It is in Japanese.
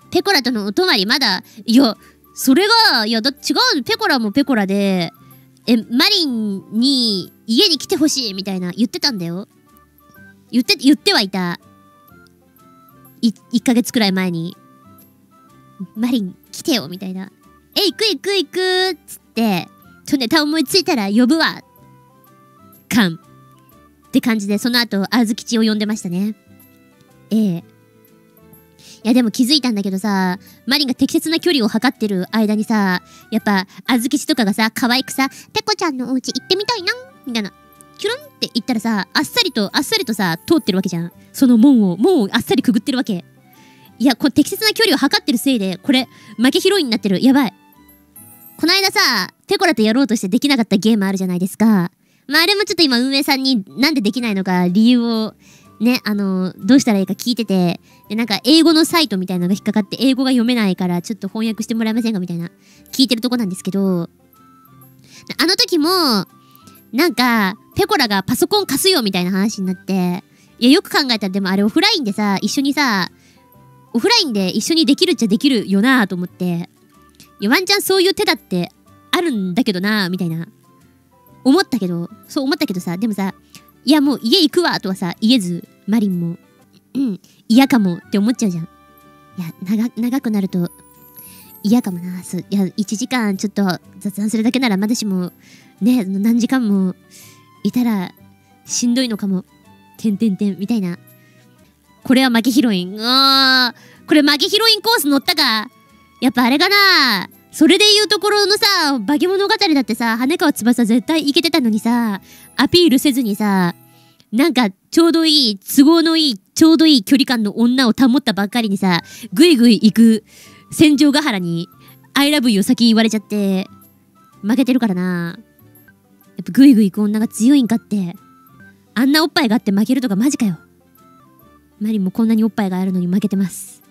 ペコラとのお泊まりまだ、いや、それが、いや、違う、ペコラもペコラで、マリンに家に来てほしいみたいな言ってたんだよ。言ってはいた。1ヶ月くらい前に。マリン来てよみたいな。行く行く行くっつって、ネタ思いついたら呼ぶわ。って感じで、その後、あずきちを呼んでましたね。いやでも気づいたんだけどさ、マリンが適切な距離を測ってる間にさ、やっぱ、あずきちとかがさ、可愛くさ、ペコちゃんのお家行ってみたいなみたいな。キュルンって言ったらさ、あっさりとさ、通ってるわけじゃん。その門をあっさりくぐってるわけ。いや、これ適切な距離を測ってるせいで、これ、負けヒロインになってる。やばい。この間さ、ペコラとやろうとしてできなかったゲームあるじゃないですか。まあ、あれもちょっと今運営さんになんでできないのか理由をね、どうしたらいいか聞いてて、で、なんか英語のサイトみたいなのが引っかかって英語が読めないからちょっと翻訳してもらえませんかみたいな聞いてるとこなんですけど、あの時も、なんか、ペコラがパソコン貸すよみたいな話になって、いや、よく考えたらでもあれオフラインでさ、一緒にさ、オフラインで一緒にできるっちゃできるよなぁと思って、いや、ワンチャンそういう手だってあるんだけどなぁ、みたいな。そう思ったけどさ、でもさ、いやもう家行くわとはさ、言えず、マリンも、嫌かもって思っちゃうじゃん。いや、長くなると、嫌かもな。いや、1時間ちょっと雑談するだけならまだしも、ね、何時間もいたらしんどいのかも。みたいな。これは負けヒロイン。これ負けヒロインコース乗ったか。やっぱあれかな。それで言うところのさ、化け物語だってさ、羽川翼絶対いけてたのにさ、アピールせずにさ、なんかちょうどいい、都合のいい、ちょうどいい距離感の女を保ったばっかりにさ、ぐいぐい行く戦場ヶ原に、I love you 先言われちゃって、負けてるからな。やっぱぐいぐい行く女が強いんかって、あんなおっぱいがあって負けるとかマジかよ。マリンもこんなにおっぱいがあるのに負けてます。